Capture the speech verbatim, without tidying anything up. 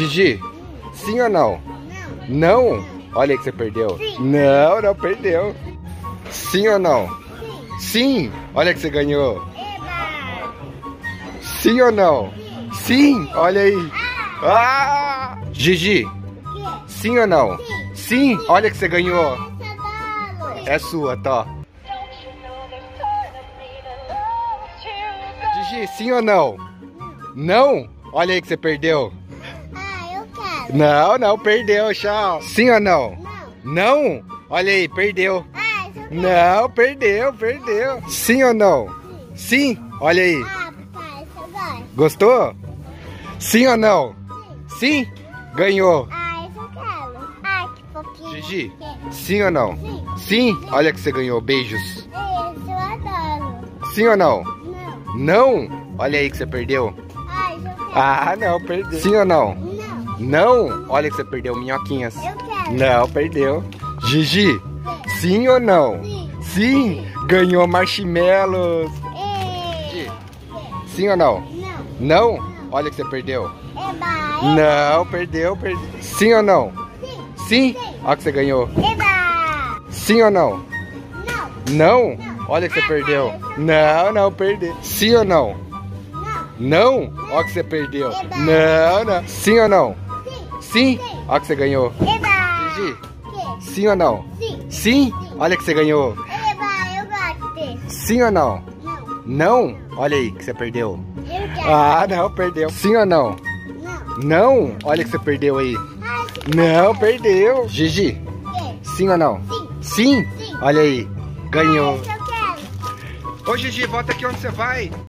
Gigi, sim ou não? Não. Não? Olha aí que você perdeu. Sim. Não, não perdeu. Sim ou não? Sim. Sim. Olha que você ganhou. Eba. Sim ou não? Sim. Olha aí. Ah! Gigi, O quê? sim ou não? Sim. Sim. Olha que você ganhou. Essa bala. É sua, tá? Gigi, sim ou não? Não? Olha aí que você perdeu. Ah, eu quero. Não, não, perdeu, tchau. Sim ou não? Não. Não? Olha aí, perdeu. Ah, isso eu quero. Não, perdeu, perdeu. Sim ou não? Sim. Olha aí. Ah, papai, isso eu gosto. Gostou? Sim ou não? Sim. Ganhou. Ah, isso eu quero. Ah, que fofinho. Gigi, Que- sim ou não? Sim. Sim. Olha que você ganhou. Beijos. Esse eu adoro. Sim ou não? Não. Não? Olha aí que você perdeu. Ah, isso eu quero. Ah, não, perdeu. Sim ou não? Não. Não? Olha que você perdeu minhoquinhas. Eu quero. Não, perdeu. Gigi, sim ou não? Sim. Sim. Ganhou marshmallows. Ei. Gigi, sim ou não? Não. Não? Olha que você perdeu. Eba. Não, perdeu, perdeu. Sim ou não? Sim. Sim. Olha que você ganhou. Eba. Sim ou não? Não. Não? Olha que você perdeu. Não, não, perdeu. Sim ou não? Não. Não? Olha que você perdeu. Não, não. Sim ou não? Sim. Sim. Olha que você ganhou. Eba. Gigi, Que? sim ou não? Sim. Sim. Olha que você ganhou. Eba, eu gosto desse. Sim ou não? Não. Não? Olha aí que você perdeu. Eu quero. Ah, não, perdeu. Sim ou não? Não. Não? Olha que você perdeu aí. Ah, esse Não, perdeu. Gigi, que? sim ou não? Sim. Sim? Sim. Olha aí. Ganhou. Esse eu quero. Ô Gigi, volta aqui onde você vai.